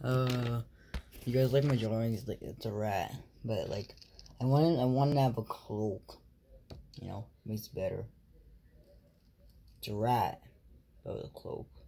You guys like my drawings? Like, it's a rat, but like, I wanted to have a cloak. You know, makes it better. It's a rat, but with a cloak.